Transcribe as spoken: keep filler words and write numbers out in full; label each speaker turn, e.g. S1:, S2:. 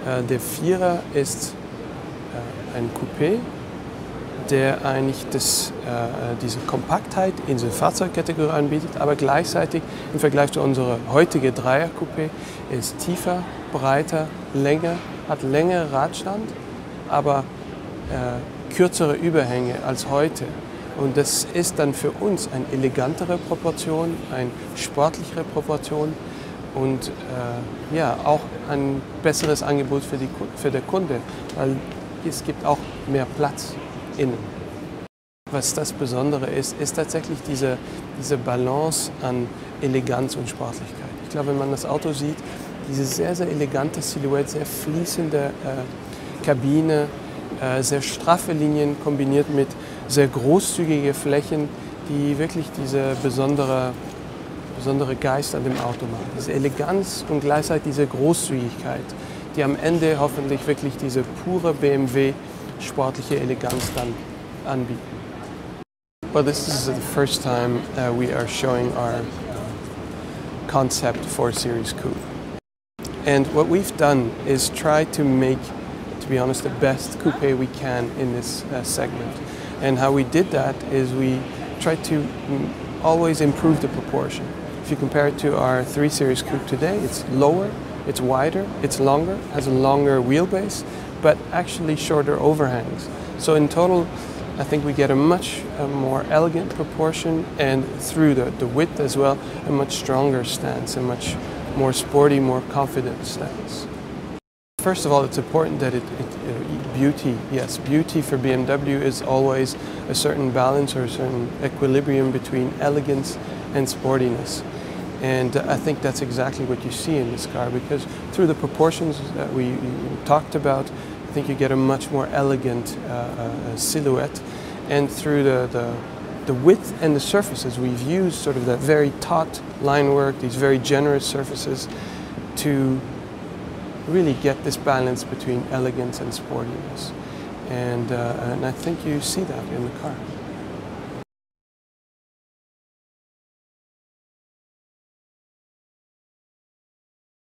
S1: Äh, der Vierer ist äh, ein Coupé, der eigentlich das, äh, diese Kompaktheit in der Fahrzeugkategorie anbietet, aber gleichzeitig im Vergleich zu unserer heutigen Dreier-Coupé ist tiefer, breiter, länger, hat längere Radstand, aber äh, kürzere Überhänge als heute. Und das ist dann für uns eine elegantere Proportion, eine sportlichere Proportion und äh, ja, auch ein besseres Angebot für, die, für den Kunde, weil es gibt auch mehr Platz innen. Was das Besondere ist, ist tatsächlich diese, diese Balance an Eleganz und Sportlichkeit. Ich glaube, wenn man das Auto sieht, diese sehr, sehr elegante Silhouette, sehr fließende äh, Kabine, äh, sehr straffe Linien kombiniert mit sehr großzügige Flächen, die wirklich diese besondere, besondere Geist an dem Auto machen. Diese Eleganz und gleichzeitig diese Großzügigkeit, die am Ende hoffentlich wirklich diese pure B M W sportliche Eleganz dann anbieten. Well, this is the first time uh, we are showing our concept for Series Coupe. And what we've done is try to make, to be honest, the best coupe we can in this uh, segment. And how we did that is we tried to mm, always improve the proportion. If you compare it to our three Series Coupe today, it's lower, it's wider, it's longer, has a longer wheelbase, but actually shorter overhangs. So in total, I think we get a much uh, more elegant proportion, and through the, the width as well, a much stronger stance, a much more sporty, more confident stance. First of all, it's important that it, it uh, beauty, yes, beauty for B M W is always a certain balance or a certain equilibrium between elegance and sportiness. And uh, I think that's exactly what you see in this car, because through the proportions that we, we talked about, I think you get a much more elegant uh, uh, silhouette, and through the, the, the width and the surfaces, we've used sort of that very taut line work, these very generous surfaces, to really get this balance between elegance and sportiness. And, uh, and I think you see that in the car.